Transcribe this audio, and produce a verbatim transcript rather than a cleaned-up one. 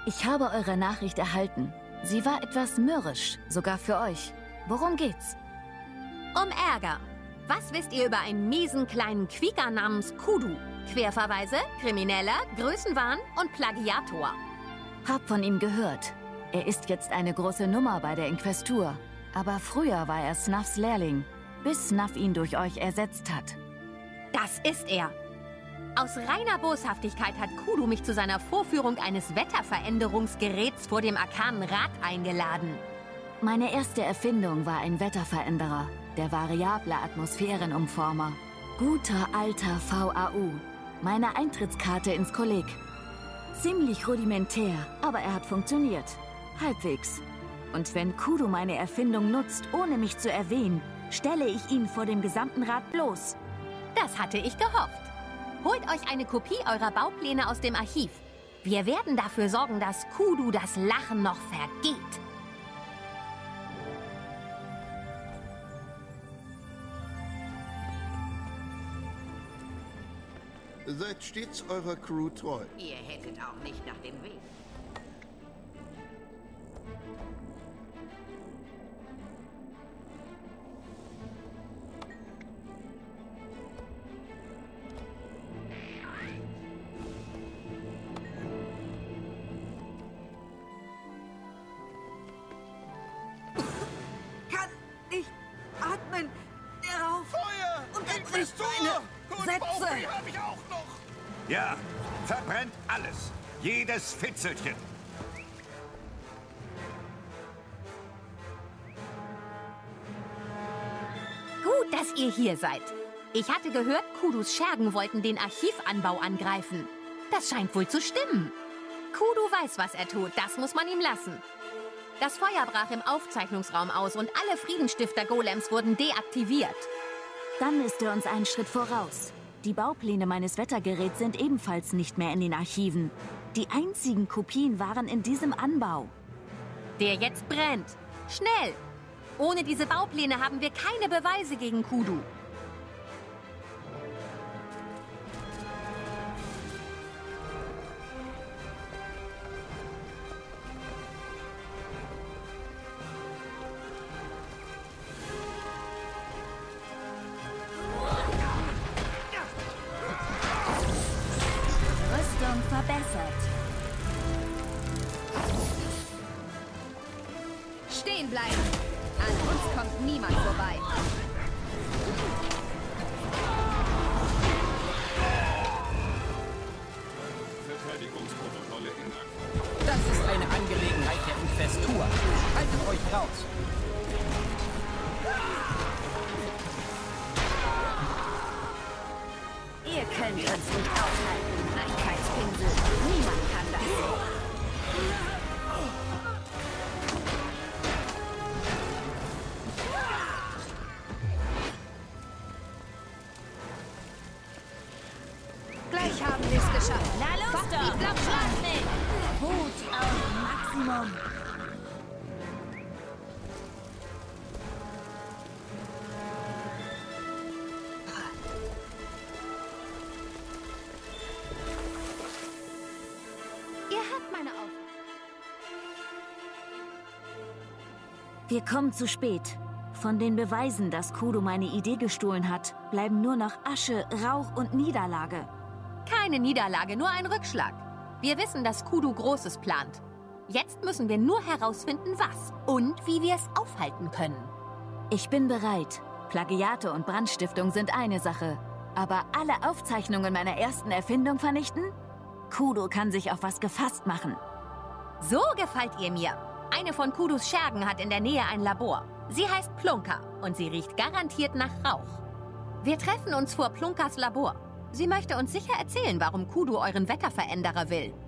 Ich habe eure Nachricht erhalten. Sie war etwas mürrisch, sogar für euch. Worum geht's? Um Ärger. Was wisst ihr über einen miesen kleinen Quieker namens Kudu? Querverweise, Krimineller, Größenwahn und Plagiator. Hab von ihm gehört. Er ist jetzt eine große Nummer bei der Inquestur. Aber früher war er Snuffs Lehrling, bis Snuff ihn durch euch ersetzt hat. Das ist er. Aus reiner Boshaftigkeit hat Kudu mich zu seiner Vorführung eines Wetterveränderungsgeräts vor dem arkanen Rad eingeladen. Meine erste Erfindung war ein Wetterveränderer, der variable Atmosphärenumformer. Guter alter V A U. Meine Eintrittskarte ins Kolleg. Ziemlich rudimentär, aber er hat funktioniert. Halbwegs. Und wenn Kudu meine Erfindung nutzt, ohne mich zu erwähnen, stelle ich ihn vor dem gesamten Rat bloß. Das hatte ich gehofft. Holt euch eine Kopie eurer Baupläne aus dem Archiv. Wir werden dafür sorgen, dass Kudu das Lachen noch vergeht. Seid stets eurer Crew treu. Ihr hättet auch nicht nach dem Weg. Kann nicht atmen. Der Rauch Feuer! unterbricht meine Sätze. Hab ich auch noch! Ja, verbrennt alles. Jedes Fitzelchen. Gut, dass ihr hier seid. Ich hatte gehört, Kudus Schergen wollten den Archivanbau angreifen. Das scheint wohl zu stimmen. Kudu weiß, was er tut. Das muss man ihm lassen. Das Feuer brach im Aufzeichnungsraum aus und alle Friedenstifter-Golems wurden deaktiviert. Dann ist er uns einen Schritt voraus. Die Baupläne meines Wettergeräts sind ebenfalls nicht mehr in den Archiven. Die einzigen Kopien waren in diesem Anbau. Der jetzt brennt. Schnell! Ohne diese Baupläne haben wir keine Beweise gegen Kudu. Rüstung verbessert. Stehen bleiben! An uns kommt niemand vorbei. Verteidigungsprotokolle in Aktion. Das ist eine Angelegenheit der Inquestur. Haltet euch raus. Ihr könnt uns nicht aufhalten, Einfallspinsel. Niemand kann das. Gleich haben wir es geschafft. Na los Fast doch! die Blattschlag mit! Wut auf Maximum. Ihr habt meine Aufgabe. Wir kommen zu spät. Von den Beweisen, dass Kudu meine Idee gestohlen hat, bleiben nur noch Asche, Rauch und Niederlage. Keine Niederlage, nur ein Rückschlag. Wir wissen, dass Kudu Großes plant. Jetzt müssen wir nur herausfinden, was und wie wir es aufhalten können. Ich bin bereit. Plagiate und Brandstiftung sind eine Sache. Aber alle Aufzeichnungen meiner ersten Erfindung vernichten? Kudu kann sich auf was gefasst machen. So gefällt ihr mir. Eine von Kudus Schergen hat in der Nähe ein Labor. Sie heißt Plunker und sie riecht garantiert nach Rauch. Wir treffen uns vor Plunkers Labor. Sie möchte uns sicher erzählen, warum Kudu euren Wetterveränderer will.